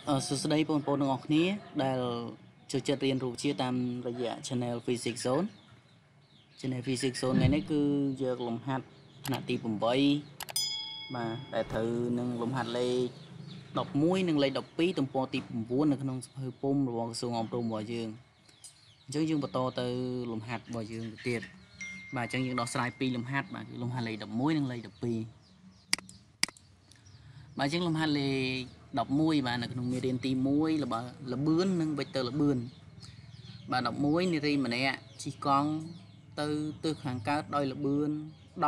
សួស្តីបងប្អូនទាំងអស់គ្នាដែលចូលចិត្តរៀនរូបជាតាមរយៈ Channel Physics Zone Channel Physics Zone ថ្ងៃនេះគឺយកលំហាត់ថ្នាក់ទី8បាទដែលត្រូវនឹងលំហាត់លេខ11និងលេខ12ទំព័រទី9នៅក្នុងសភៅពុម្ពរបស់ក្រសួងអប់រំរបស់យើងអញ្ចឹងយើងបន្តទៅលំហាត់របស់យើងទៅទៀតបាទអញ្ចឹងយើងដោះស្រាយ2លំហាត់បាទគឺលំហាត់លេខ11និងលេខ12បាទអញ្ចឹងលំហាត់លេខ11បាទនៅក្នុងមេរៀនទី1របស់លបឿននិងវេកទ័រលបឿនបាទ11នារីម្នាក់ជិះកង់ទៅទិសខាងកើតដោយលបឿន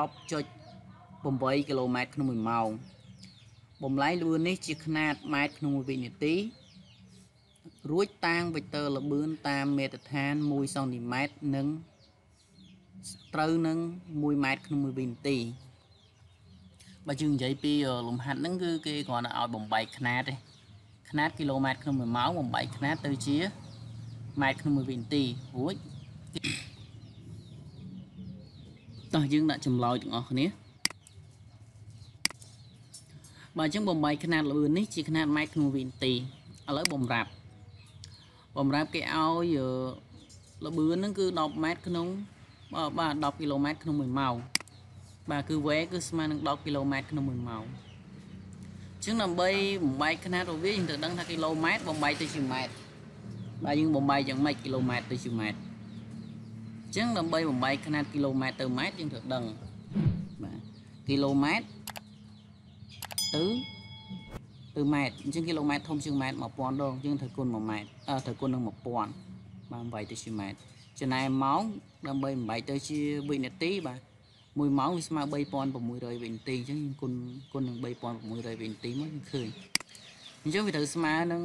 10.8 គីឡូម៉ែត្រក្នុង1ម៉ោងបំលែងលបឿននេះជាខ្នាតម៉ែត្រក្នុង1វិនាទីរួចតាំងវេកទ័រលបឿនតាមមាត្រដ្ឋាន1សង់ទីម៉ែត្រនិងត្រូវនឹង1ម៉ែត្រក្នុង1វិនាទីបើយើងនិយាយពីលំហាត់ហ្នឹងគឺគេគ្រាន់តែឲ្យបំបែកខ្នាតទេខ្នាតគីឡូម៉ែត្រក្នុង1ម៉ោងបំបែកខ្នាតទៅជាម៉ែត្រក្នុង1វិនាទីរួចតោះយើងដាក់ចម្លើយទាំងអស់គ្នាបើអញ្ចឹងបំបែកខ្នាតលបឿននេះជាខ្នាតម៉ែត្រក្នុង1វិនាទីឥឡូវបំរាប់គេឲ្យលបឿនហ្នឹងគឺ10ម៉ែត្រក្នុងបាទ10គីឡូម៉ែត្រក្នុង1ម៉ោងបាទគឺវែគឺស្មើនឹង10គីឡូម៉ែត្រក្នុង1ម៉ោងអញ្ចឹងដើម្បីបំបែកខ្នាតរបស់វាយើងត្រូវដឹងថាគីឡូម៉ែត្របំបែកទៅជាម៉ែត្របាទយើងបំបែកយ៉ាងម៉េចគីឡូម៉ែត្រទៅជាម៉ែត្រអញ្ចឹងដើម្បីបំបែកខ្នាតគីឡូម៉ែត្រទៅម៉ែត្រយើងត្រូវដឹងបាទគីឡូម៉ែត្រទៅម៉ែត្រអញ្ចឹងគីឡូម៉ែត្រធំជាងម៉ែត្រ1000ដងយើងត្រូវគុណ1ម៉ែត្រត្រូវគុណនឹង1000បាទបំបែកទៅជាម៉ែត្រចំណែកម៉ោងដើម្បីបំបែកទៅជាវិនាទីបាទ1ម៉ោងវាស្មើ3600វិនាទីអញ្ចឹងយើងគុណនឹង3600វិនាទីមកយើងឃើញអញ្ចឹងវាត្រូវស្មើនឹង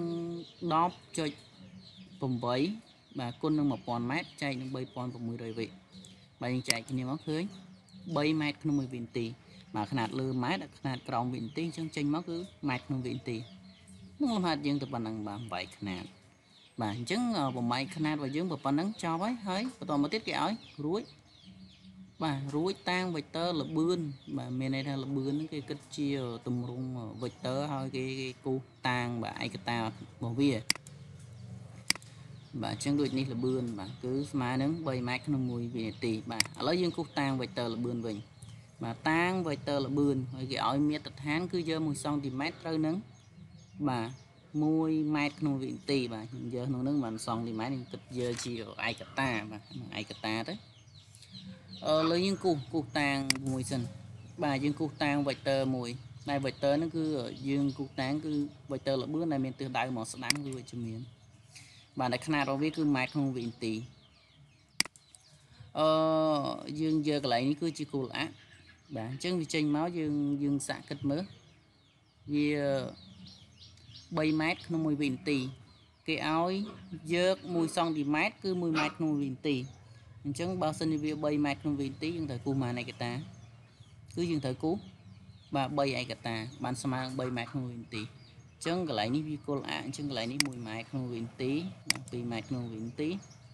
10.8 បាទគុណនឹង1000ម៉ែត្រចែកនឹង3600វិបាទយើងចែកគ្នាមកឃើញ3ម៉ែត្រក្នុង1វិនាទីបាទខ្នាតលើម៉ែត្រខ្នាតក្រោមវិនាទីអញ្ចឹងចេញមកគឺម៉ែត្រក្នុងវិនាទីនឹងលំហាត់យើងទៅប៉ុណ្ណឹងបាទបំបែកខ្នាតបាទអញ្ចឹងបំបែកខ្នាតរបស់យើងប៉ុណ្ណឹងចប់ហើយបន្តមកទៀតគេឲ្យរួចបាទរួចតាំងវេកទ័រលបឿនបាទមានន័យថាលបឿនហ្នឹងគេគិតជាទម្រង់វេកទ័រហើយគេគូសតាំងបាទឯកតារបស់វាបាទអញ្ចឹងដូចនេះលបឿនបាទគឺស្មើនឹង3ម៉ែត្រក្នុង1វិនាទីបាទឥឡូវយើងគូសតាំងវេកទ័រលបឿនវិញបាទតាំងវេកទ័រលបឿនហើយគេឲ្យមាត្រដ្ឋានគឺយក1សង់ទីម៉ែត្រត្រូវនឹងបាទ1ម៉ែត្រក្នុងវិនាទីបាទយើងយកក្នុងនឹង1សង់ទីម៉ែត្រយើងគិតយកជាឯកតាបាទឯកតាទៅលើយើងគូសតាំងមួយសិនបាទយើងគូសតាំងវេកទ័រមួយដែលវេកទ័រហ្នឹងគឺយើងគូសតាំងគឺវេកទ័រលបឿនដែលមានទិសដៅមកស្ដាំគឺវិជ្ជមានបាទដែលខ្នាតរបស់វាគឺម៉ែត្រក្នុងវិនាទីយើងយកកន្លែងនេះគឺជាគោលអបាទអញ្ចឹងវាចេញមកយើងសាកគិតមើលវា3ម៉ែត្រក្នុង1វិនាទីគេឲ្យយក1សង់ទីម៉ែត្រគឺ1ម៉ែត្រក្នុង1វិនាទីអញ្ចឹងបើសិនជាវា3ម៉ែត្រក្នុងវិនាទីយើងត្រូវគូសម៉ានឯកតាគឺយើងត្រូវគូសបាទ3ឯកតាបានស្មើនឹង3ម៉ែត្រក្នុងវិនាទីអញ្ចឹងកន្លែងនេះវាគល់អញ្ចឹងកន្លែងនេះ1ម៉ែត្រក្នុងវិនាទី2ម៉ែត្រក្នុងវិនាទី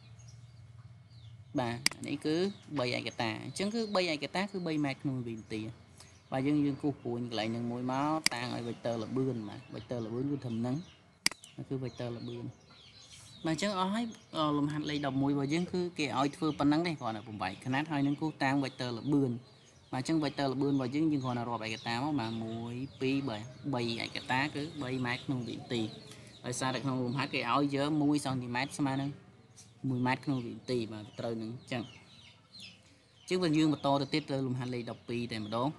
បាទនេះគឺ3ឯកតាអញ្ចឹងគឺ3ឯកតាគឺ3ម៉ែត្រក្នុងវិនាទីបាទយើងគូសព្រួញកន្លែងនឹងមួយមកតាំងឲ្យវេកទ័រលបឿនបាទវេកទ័រលបឿនគឺត្រឹមហ្នឹងគឺវេកទ័រលបឿនបាទអញ្ចឹងអស់ហើយលំហាត់លេខ11របស់យើងគឺគេឲ្យធ្វើប៉ុណ្ណឹងទេគ្រាន់តែបំបែកខ្នាតហើយនឹងគូសតាំងវេកទ័រលបឿនបាទអញ្ចឹងវេកទ័រលបឿនរបស់យើងគ្រាន់តែរាប់ឯកតាមកបាទ1 2 3ឯកតាគឺ3ម៉ែត្រក្នុងវិនាទីដោយសារតែក្នុងលំហាត់គេឲ្យយក1សង់ទីម៉ែត្រស្មើនឹង1ម៉ែត្រក្នុងវិនាទីបាទត្រូវនឹងអញ្ចឹងបើយើងបន្តទៅទៀតទៅលំហាត់លេខ12តែម្ដង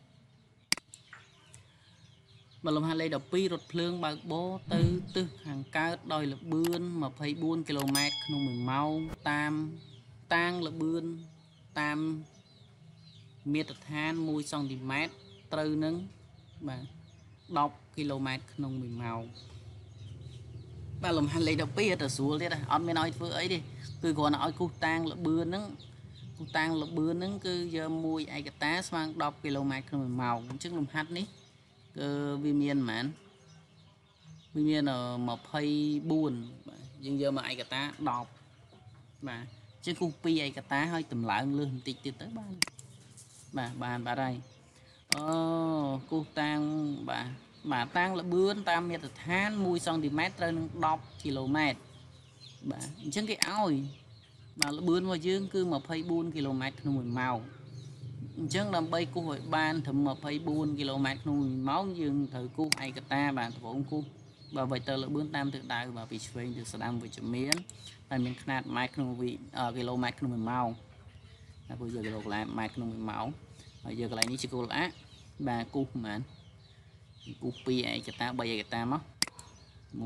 បើលំហាត់លេខ12រថភ្លើងបើកបរទៅទិសខាងកើតដោយល្បឿន24គីឡូម៉ែត្រក្នុង1ម៉ោងតាមតាំងល្បឿនតាមមាត្រដ្ឋាន1សង់ទីម៉ែត្រត្រូវនឹងបាទ10គីឡូម៉ែត្រក្នុង1ម៉ោងបាទលំហាត់លេខ12ទៅស្រួលទៀតអត់មានឲ្យធ្វើអីទេគឺគ្រាន់តែឲ្យគូសតាំងល្បឿនហ្នឹងគូសតាំងល្បឿនហ្នឹងគឺយក1ឯកតាស្មើនឹង10គីឡូម៉ែត្រក្នុង1ម៉ោងអញ្ចឹងលំហាត់នេះគឺវាមានប៉ុន្មានវាមាន24បាទយើងយកមកឯកតា10បាទអញ្ចឹងគូស2ឯកតាហើយតម្លើងលើសបន្តិចទៀតទៅបានហើយគូសតាំងបាទ bà tăng là bươn tam mét than 1 cm tới 10 km bà chẳng cái oi bà là bươn vào dương cứ 24 kmក្នុងមួយម៉ោងអញ្ចឹងដើម្បីគូសឲ្យបានត្រឹម24 kmក្នុងមួយម៉ោងយើងត្រូវគូសឯកតាបាទត្បូងគូសបើវិចទៅលបឿនតាមទិសដៅបាទពីឆ្វេងទៅស្ដាំវិជ្ជមានតែមានຂະຫນាតម៉ែត្រក្នុងគីឡូម៉ែត្រក្នុងមួយម៉ោងតែពួកយើងគីឡូម៉ែត្រក្នុងមួយម៉ោងហើយយើងកន្លែងនេះជាគោលអាបាទគូសប្រហែលគូស2ឯកតា3ឯកតាមក1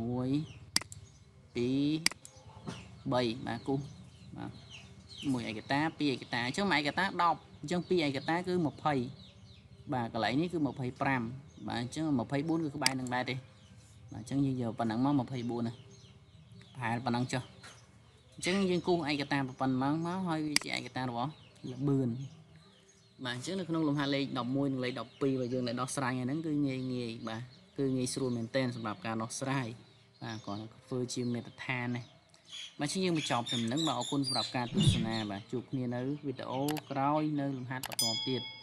2 3បាទគូសបាទ1ឯកតា2ឯកតាអញ្ចឹង1ឯកតា10អញ្ចឹង2ឯកតាគឺ20បាទកន្លែងនេះគឺ25បាទអញ្ចឹង24គឺក្បែរនឹងដែរទេបាទអញ្ចឹងយើងយកប៉ុណ្ណឹងមក24ណាប្រហែលប៉ុណ្ណឹងចុះអញ្ចឹងយើងគូសឯកតាប៉ុណ្ណឹងមកហើយវាជាឯកតារបស់លបឿនបាទអញ្ចឹងនៅក្នុងលំហាត់លេខ11និងលេខ12បើយើងនៅដោះស្រាយហ្នឹងគឺងាយបាទគឺងាយស្រួលមែនទែនសម្រាប់ការដោះស្រាយបាទគ្រាន់តែធ្វើជាមេត្រដ្ឋានណាបាទជាយើងបញ្ចប់តែប៉ុណ្្នឹងបាទអរគុណសម្រាប់ការទស្សនាបាទជួបគ្នានៅវីដេអូក្រោយនៅលំហាត់បន្តទៀត